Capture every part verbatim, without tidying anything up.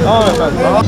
Tamam efendim. Tamam.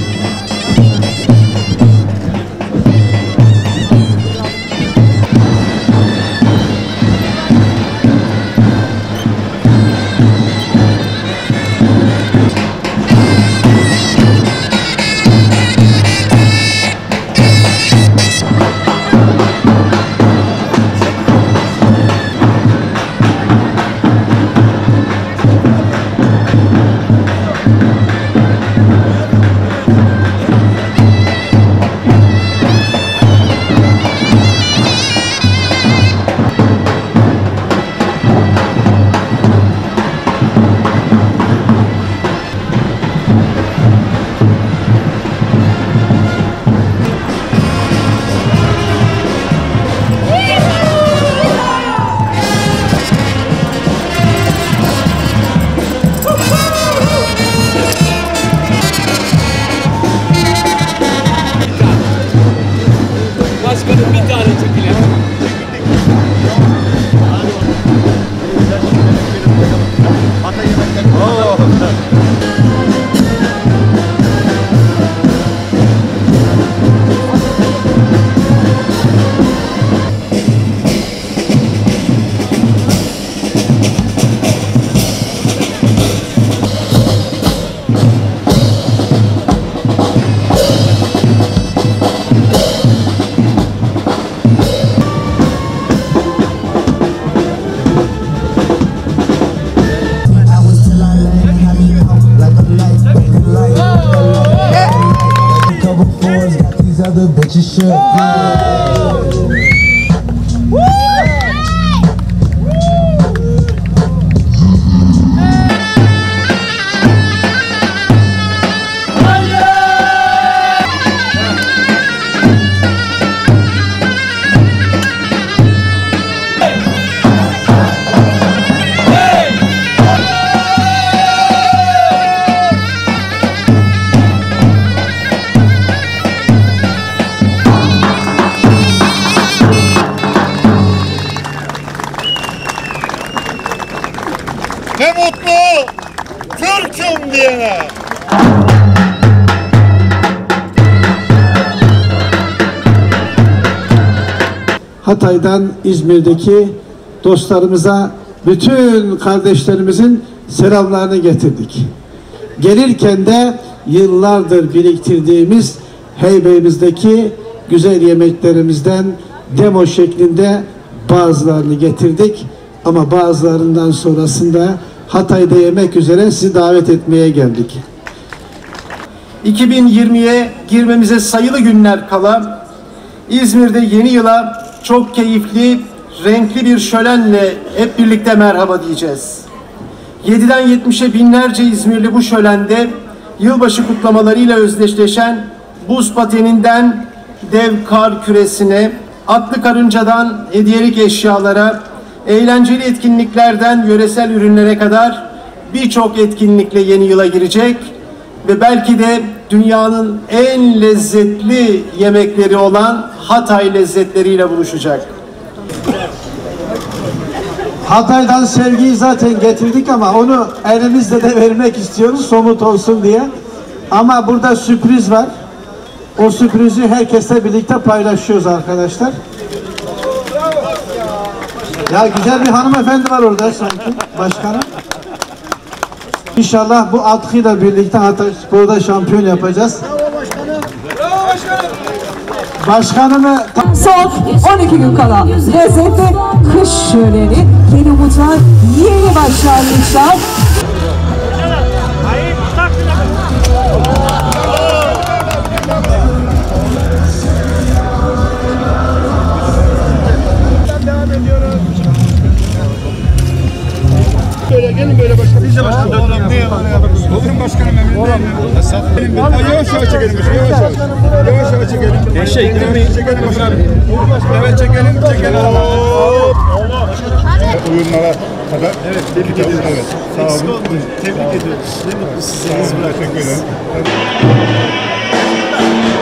Başkanım bir tane çekilir. Other bitches should. Ne mutlu Türk'üm diyene. Hatay'dan İzmir'deki dostlarımıza, bütün kardeşlerimizin selamlarını getirdik. Gelirken de yıllardır biriktirdiğimiz heybeğimizdeki güzel yemeklerimizden demo şeklinde bazılarını getirdik. Ama bazılarından sonrasında Hatay'da yemek üzere sizi davet etmeye geldik. iki bin yirmiye girmemize sayılı günler kala İzmir'de yeni yıla çok keyifli, renkli bir şölenle hep birlikte merhaba diyeceğiz. yediden yetmişe binlerce İzmirli bu şölende yılbaşı kutlamalarıyla özdeşleşen buz pateninden dev kar küresine, atlı karıncadan hediyelik eşyalara, eğlenceli etkinliklerden yöresel ürünlere kadar birçok etkinlikle yeni yıla girecek ve belki de dünyanın en lezzetli yemekleri olan Hatay lezzetleriyle buluşacak. Hatay'dan sevgiyi zaten getirdik ama onu elimizle de vermek istiyoruz somut olsun diye. Ama burada sürpriz var. O sürprizi herkesle birlikte paylaşıyoruz arkadaşlar. Ya güzel bir hanımefendi var orada sanki başkanım. İnşallah bu atkıyla birlikte Hatay Spor'da şampiyon yapacağız. Bravo başkanım. Bravo başkanım. Başkanımı... Son on iki gün kala lezzetli kış şöleni, yeni umutlar, yeni başlangıçlar. Böyle gelin böyle başkanım. Biz de başkanım. Olur başkanım emrindeyim. Yavaş yavaş çekelim. Yavaş yavaş. Yavaş yavaş çekelim. Eşek çekelim başkanım. Evet çekelim çekelim. Oyunlara kadar. Evet tebrik ediyoruz. Evet. Sağ olun. Tebrik ediyoruz. Ne mutlu size. İzmir'e teşekkür ederim.